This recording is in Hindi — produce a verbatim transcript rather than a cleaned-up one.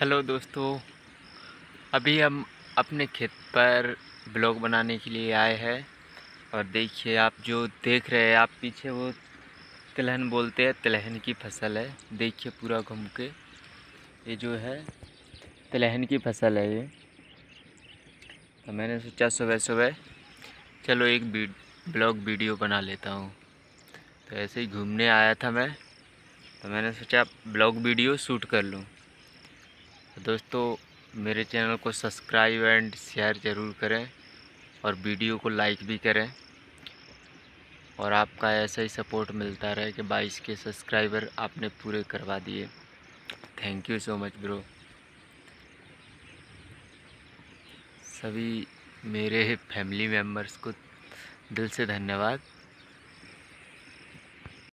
हेलो दोस्तों, अभी हम अपने खेत पर ब्लॉग बनाने के लिए आए हैं। और देखिए, आप जो देख रहे हैं आप पीछे, वो तिलहन बोलते हैं, तिलहन की फसल है। देखिए पूरा घूम के, ये जो है तिलहन की फसल है ये। तो मैंने सोचा सुबह सुबह चलो एक ब्लॉग वीडियो बना लेता हूँ। तो ऐसे ही घूमने आया था मैं, तो मैंने सोचा ब्लॉग वीडियो शूट कर लूँ। तो दोस्तों, मेरे चैनल को सब्सक्राइब एंड शेयर ज़रूर करें और वीडियो को लाइक भी करें। और आपका ऐसा ही सपोर्ट मिलता रहे कि बाईस के सब्सक्राइबर आपने पूरे करवा दिए। Thank you so much bro. सभी मेरे फैमिली मेम्बर्स को दिल से धन्यवाद।